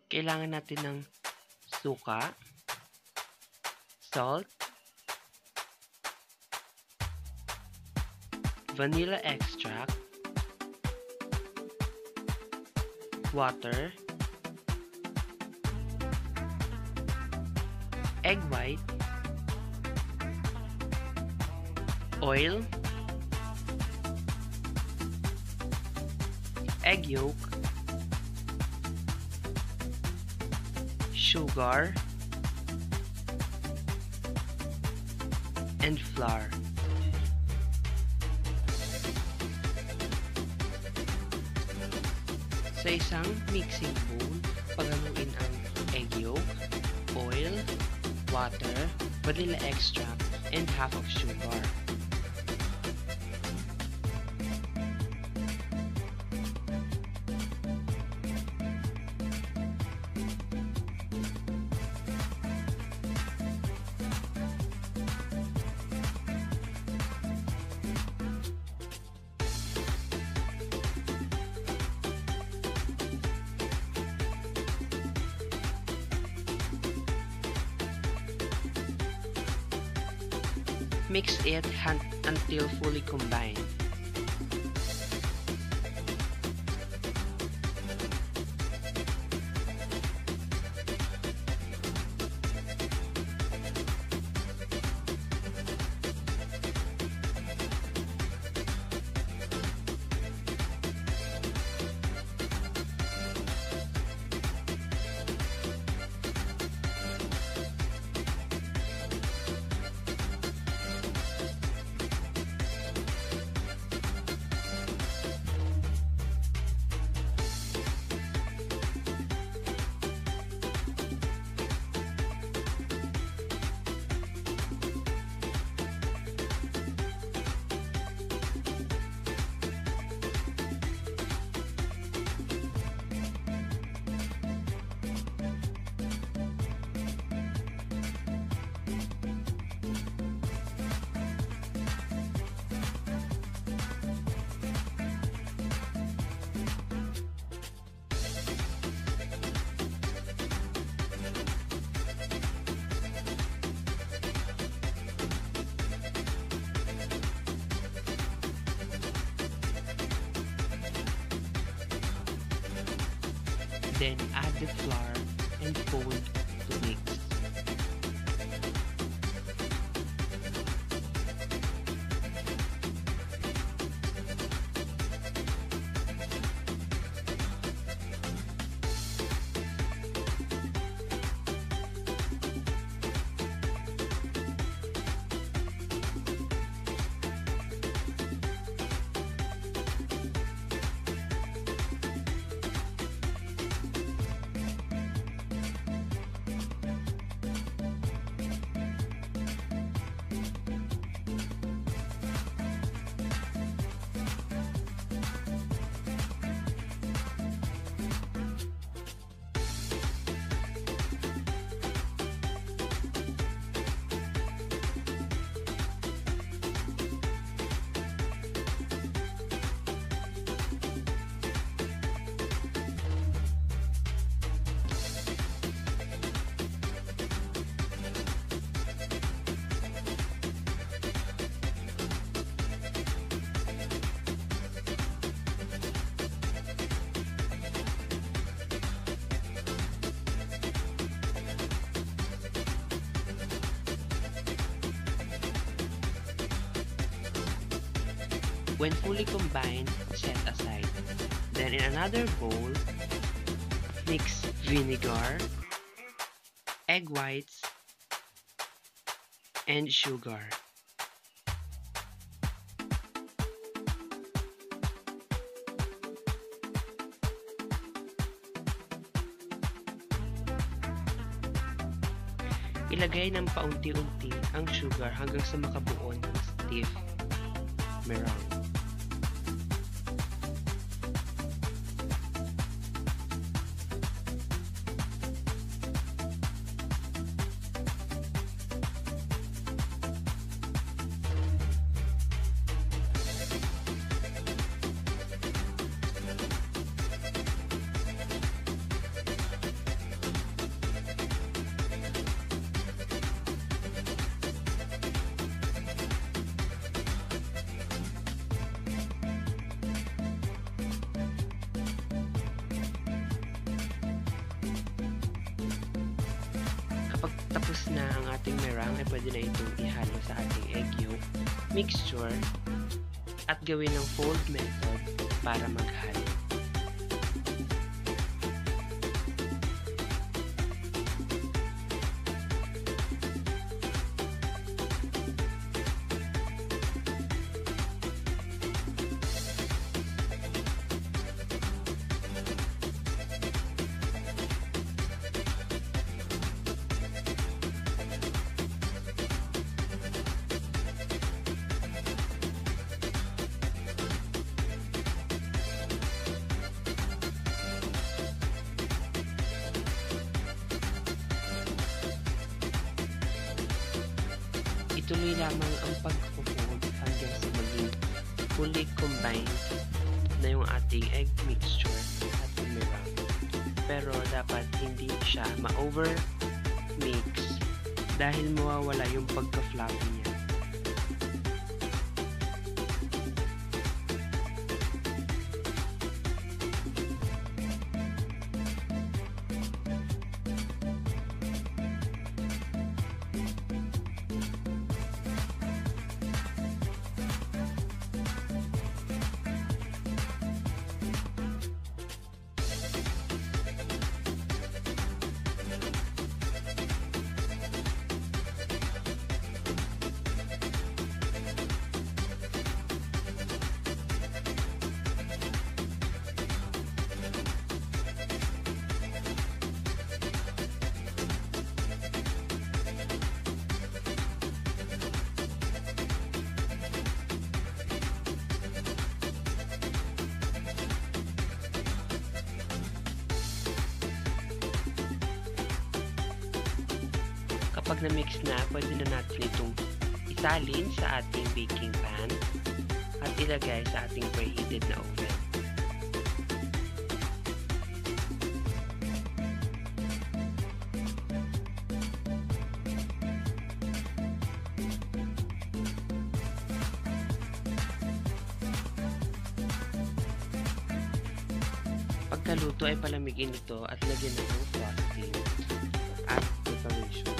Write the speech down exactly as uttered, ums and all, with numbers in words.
kailangan natin ng suka, salt, vanilla extract, water, egg white, oil, egg yolk, sugar, and flour. Sa isang mixing bowl, paghaluin ang egg yolk, oil, water, vanilla extract, and half of sugar. Mix it until fully combined. Then add the flour and fold to mix. When fully combined, set aside. Then in another bowl, mix vinegar, egg whites, and sugar. Ilagay ng paunti-unti ang sugar hanggang sa makabuo ng stiff meringue. bumerang ay pwede na itong ihalo sa ating egg yolk mixture at gawin ng fold method para maghalo. Ituloy lamang ang pag-fold hanggang sa maging fully combined na yung ating egg mixture at bumerang. Pero dapat hindi siya ma-over mix dahil mawawala yung pagka-fluffy niya. Kapag na-mix na, pwede na natin itong isalin sa ating baking pan at ilagay sa ating preheated na oven. Pagkaluto ay palamigin ito at lagyan ng frosting at preparation.